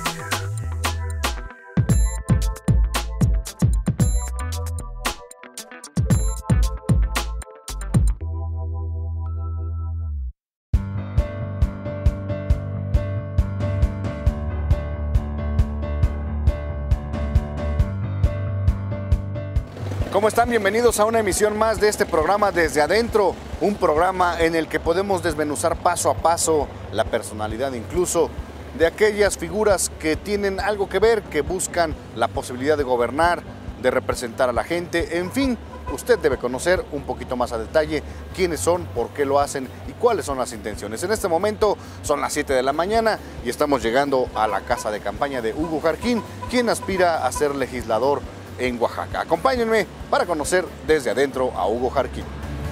¿Cómo están? Bienvenidos a una emisión más de este programa Desde Adentro, un programa en el que podemos desmenuzar paso a paso la personalidad incluso de aquellas figuras que tienen algo que ver, que buscan la posibilidad de gobernar, de representar a la gente, en fin, usted debe conocer un poquito más a detalle quiénes son, por qué lo hacen y cuáles son las intenciones. En este momento son las 7 de la mañana y estamos llegando a la casa de campaña de Hugo Jarquín, quien aspira a ser legislador en Oaxaca. Acompáñenme para conocer desde adentro a Hugo Jarquín.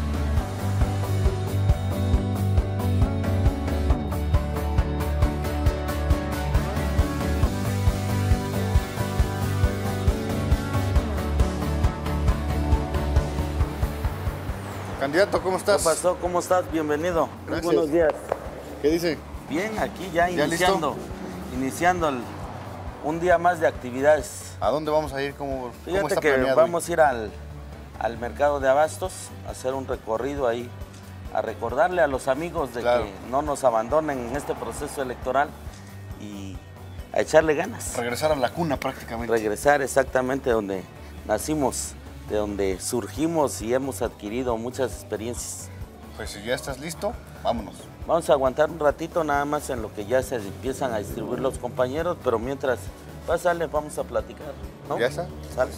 Candidato, ¿cómo estás? ¿Qué pasó? ¿Cómo estás? Bienvenido. Gracias. Muy buenos días. ¿Qué dice? Bien, aquí ya listo? iniciando un día más de actividades. ¿A dónde vamos a ir? ¿Cómo Fíjate está que planeado? vamos a ir al mercado de abastos, a hacer un recorrido ahí, a recordarle a los amigos de Claro. que no nos abandonen en este proceso electoral y a echarle ganas. Regresar a la cuna prácticamente. Regresar exactamente donde nacimos, de donde surgimos y hemos adquirido muchas experiencias. Pues si ya estás listo, vámonos. Vamos a aguantar un ratito nada más en lo que ya se empiezan a distribuir los compañeros, pero mientras pásale, vamos a platicar, ¿no? ¿Ya está? ¿Sale?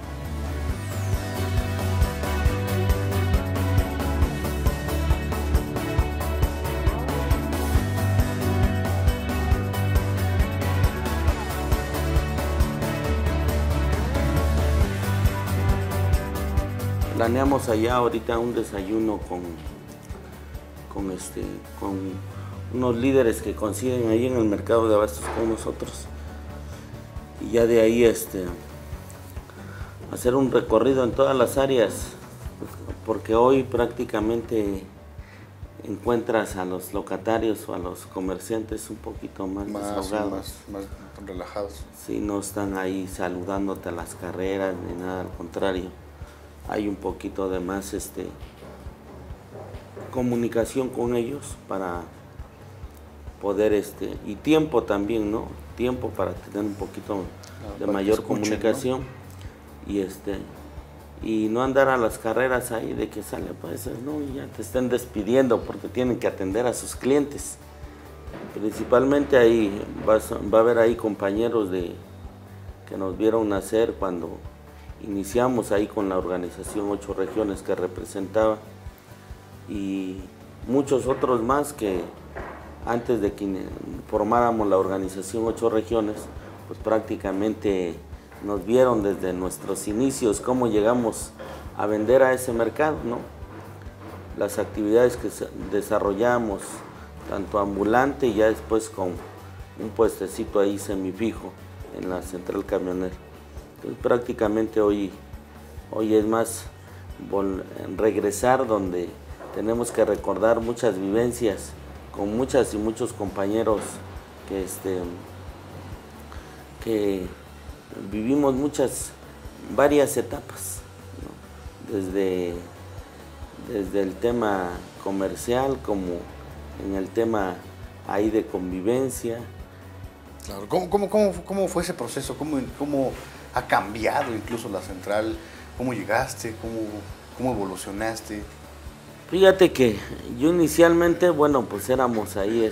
Planeamos allá ahorita un desayuno con unos líderes que coinciden ahí en el mercado de abastos con nosotros. Y ya de ahí hacer un recorrido en todas las áreas, porque hoy prácticamente encuentras a los locatarios o a los comerciantes un poquito más desahogados. Más relajados. Sí, no están ahí saludándote a las carreras ni nada, al contrario. Hay un poquito de más comunicación con ellos para poder y tiempo también, ¿no? Tiempo para tener un poquito de mayor comunicación, ¿no? Y no andar a las carreras ahí de que sale pues, no, y ya te estén despidiendo porque tienen que atender a sus clientes. Principalmente ahí va a haber ahí compañeros que nos vieron nacer cuando iniciamos ahí con la organización 8 regiones que representaba y muchos otros más que antes de que formáramos la organización 8 regiones, pues prácticamente nos vieron desde nuestros inicios cómo llegamos a vender a ese mercado, ¿no? Las actividades que desarrollamos, tanto ambulante y ya después con un puestecito ahí semifijo en la central camionera. Entonces, prácticamente hoy es más regresar donde tenemos que recordar muchas vivencias con muchas y muchos compañeros que vivimos varias etapas, ¿no? Desde el tema comercial como en el tema ahí de convivencia. Claro. ¿Cómo fue ese proceso? ¿Cómo ha cambiado incluso la central? ¿Cómo llegaste? ¿Cómo evolucionaste? Fíjate que yo inicialmente, bueno, pues éramos ahí,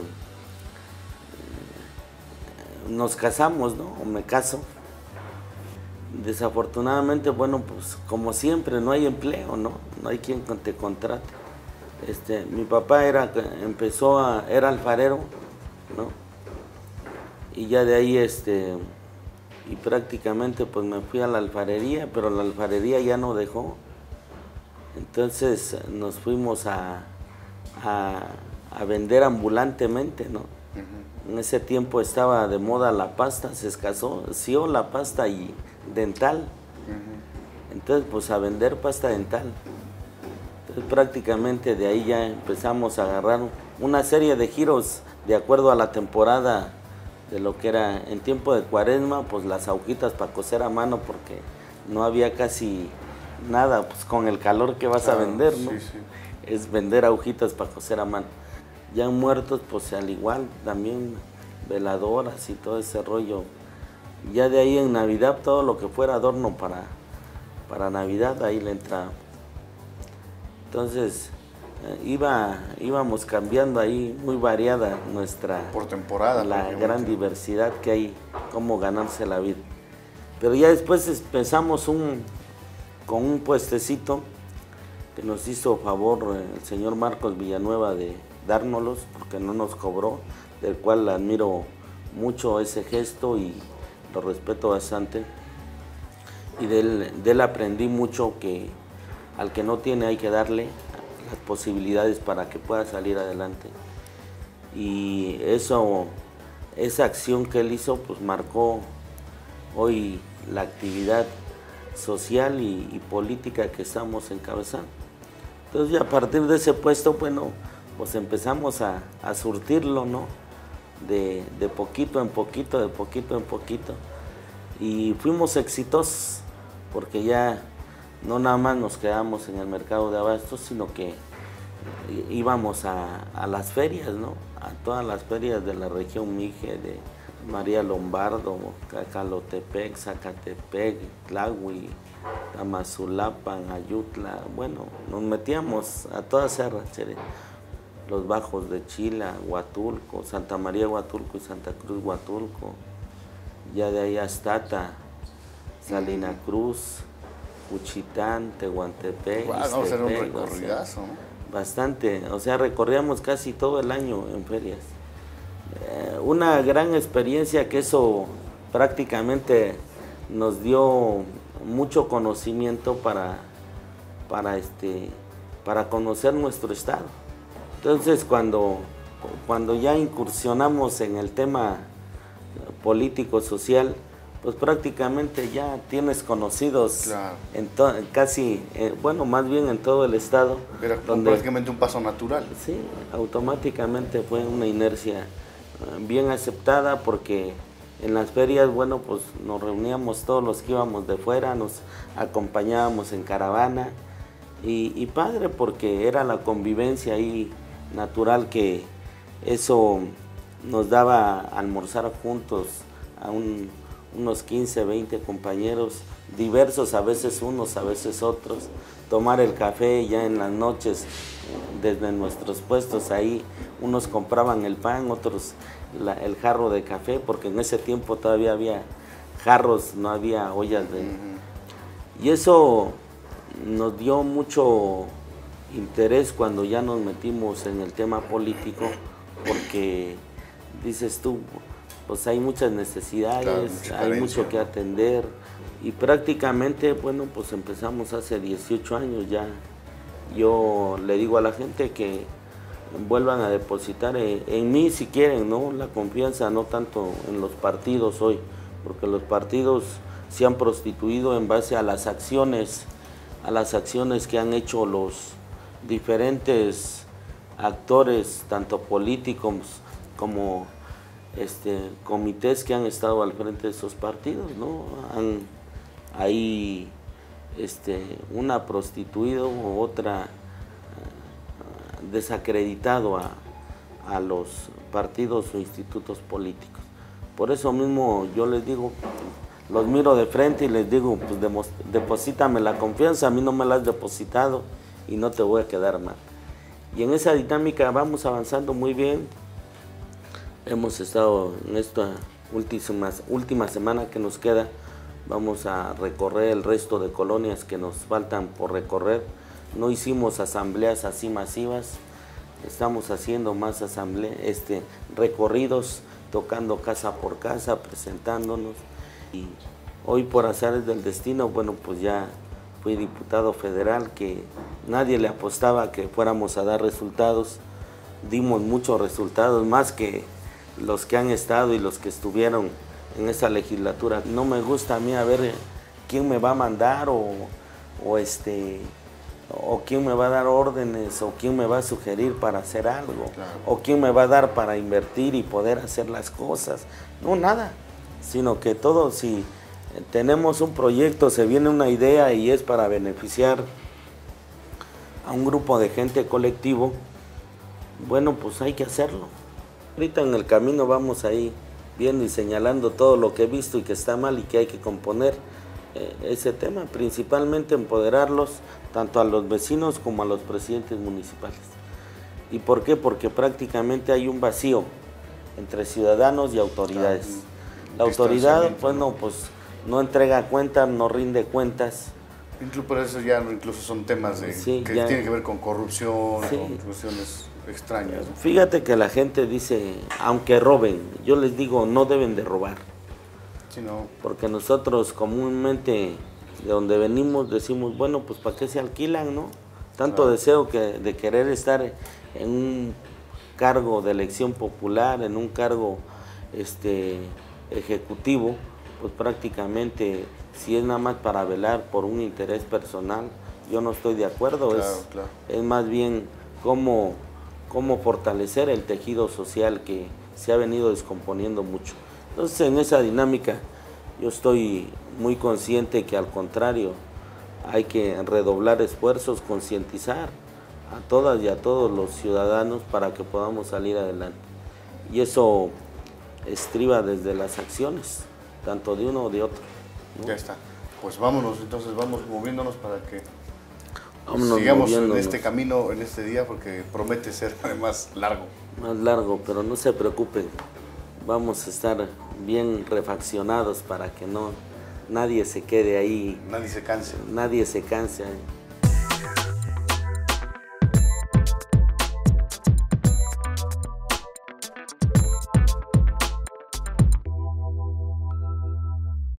nos casamos, ¿no? O me caso. Desafortunadamente, bueno, pues como siempre, no hay empleo, ¿no? No hay quien te contrate. Mi papá era alfarero, ¿no? Y ya de ahí, y prácticamente pues me fui a la alfarería, pero la alfarería ya no dejó. Entonces nos fuimos a vender ambulantemente, ¿no? Uh-huh. En ese tiempo estaba de moda la pasta, se escaseó la pasta y dental. Uh-huh. Entonces pues a vender pasta dental. Entonces prácticamente de ahí ya empezamos a agarrar una serie de giros de acuerdo a la temporada de lo que era en tiempo de Cuaresma, pues las agujitas para coser a mano, porque no había casi nada, pues con el calor que vas a vender, ¿no? Sí, sí. Es vender agujitas para coser a mano. Ya en muertos, pues al igual, también veladoras y todo ese rollo. Ya de ahí en Navidad, todo lo que fuera adorno para Navidad, ahí le entraba. Entonces, íbamos cambiando ahí, muy variada nuestra... Por temporada. La gran diversidad que hay, cómo ganarse la vida. Pero ya después empezamos con un puestecito que nos hizo favor el señor Marcos Villanueva de dárnoslos, porque no nos cobró, del cual admiro mucho ese gesto y lo respeto bastante. Y de él aprendí mucho, que al que no tiene hay que darle las posibilidades para que pueda salir adelante. Y esa acción que él hizo, pues marcó hoy la actividad social y política que estamos encabezando. Entonces, ya a partir de ese puesto, bueno, pues empezamos a surtirlo, ¿no? De poquito en poquito, de poquito en poquito. Y fuimos exitosos, porque ya no nada más nos quedamos en el mercado de abastos, sino que íbamos a las ferias, ¿no? A todas las ferias de la región Mije, de María Lombardo, Cacalotepec, Zacatepec, Tlahui, Tamazulapan, Ayutla. Bueno, nos metíamos a todas esas rancherías, los Bajos de Chila, Huatulco, Santa María Huatulco y Santa Cruz Huatulco, ya de ahí hasta Salina Cruz, Cuchitán, Tehuantepec. Wow, vamos a hacer un recorridazo, ¿no? Bastante, o sea, recorríamos casi todo el año en ferias. Una gran experiencia, que eso prácticamente nos dio mucho conocimiento para conocer nuestro estado. Entonces, cuando ya incursionamos en el tema político, social, pues prácticamente ya tienes conocidos, claro, casi, bueno, más bien en todo el estado. Era prácticamente un paso natural. Sí, automáticamente fue una inercia bien aceptada, porque en las ferias, bueno, pues nos reuníamos todos los que íbamos de fuera, nos acompañábamos en caravana, y padre, porque era la convivencia ahí natural, que eso nos daba a almorzar juntos a unos 15, 20 compañeros, diversos, a veces unos, a veces otros, tomar el café ya en las noches desde nuestros puestos ahí. Unos compraban el pan, otros el jarro de café, porque en ese tiempo todavía había jarros, no había ollas de... Y eso nos dio mucho interés cuando ya nos metimos en el tema político, porque dices tú, pues hay muchas necesidades, claro, hay mucho que atender, y prácticamente, bueno, pues empezamos hace 18 años ya. Yo le digo a la gente que vuelvan a depositar en mí si quieren, ¿no? La confianza, no tanto en los partidos hoy, porque los partidos se han prostituido en base a las acciones que han hecho los diferentes actores, tanto políticos como comités que han estado al frente de esos partidos, ¿no? Han ahí una prostituido o otra desacreditado a los partidos o institutos políticos. Por eso mismo yo les digo, los miro de frente y les digo, pues deposítame la confianza, a mí no me la has depositado y no te voy a quedar mal. Y en esa dinámica vamos avanzando muy bien. Hemos estado en esta última semana que nos queda, vamos a recorrer el resto de colonias que nos faltan por recorrer. No hicimos asambleas así masivas, estamos haciendo más recorridos, tocando casa por casa, presentándonos. Y hoy, por azares del destino, bueno, pues ya fui diputado federal, que nadie le apostaba que fuéramos a dar resultados. Dimos muchos resultados, más que los que han estado y los que estuvieron en esa legislatura. No me gusta a mí a ver quién me va a mandar o o quién me va a dar órdenes, o quién me va a sugerir para hacer algo, Claro. o quién me va a dar para invertir y poder hacer las cosas. No, nada, sino que todo, si tenemos un proyecto, se viene una idea y es para beneficiar a un grupo de gente colectivo, bueno, pues hay que hacerlo. Ahorita en el camino vamos ahí viendo y señalando todo lo que he visto y que está mal y que hay que componer ese tema, principalmente empoderarlos tanto a los vecinos como a los presidentes municipales. ¿Y por qué? Porque prácticamente hay un vacío entre ciudadanos y autoridades. La autoridad, bueno, pues no entrega cuentas, no rinde cuentas. Incluso por eso ya incluso son temas que tienen que ver con corrupción, con cuestiones extrañas, ¿no? Fíjate que la gente dice, aunque roben, yo les digo, no deben de robar. Sí, no. Porque nosotros comúnmente de donde venimos decimos, bueno, pues ¿para qué se alquilan, no? Tanto deseo de querer estar en un cargo de elección popular, en un cargo ejecutivo, pues prácticamente si es nada más para velar por un interés personal, yo no estoy de acuerdo. Claro. Es más bien cómo fortalecer el tejido social que se ha venido descomponiendo mucho. Entonces, en esa dinámica yo estoy muy consciente que al contrario, hay que redoblar esfuerzos, concientizar a todas y a todos los ciudadanos para que podamos salir adelante. Y eso estriba desde las acciones, tanto de uno o de otro, ¿no? Ya está. Pues vámonos, entonces vamos moviéndonos para que Vámonos sigamos moviéndonos. en este camino, en este día, porque promete ser además largo. Más largo, pero no se preocupen, vamos a estar bien refaccionados para que nadie se quede ahí. Nadie se canse. Nadie se canse.